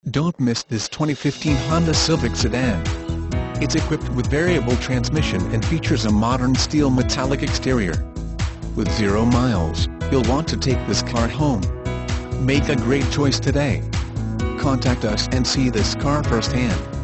Don't miss this 2015 Honda Civic sedan. It's equipped with variable transmission and features a modern steel metallic exterior. With 0 miles, you'll want to take this car home. Make a great choice today. Contact us and see this car firsthand.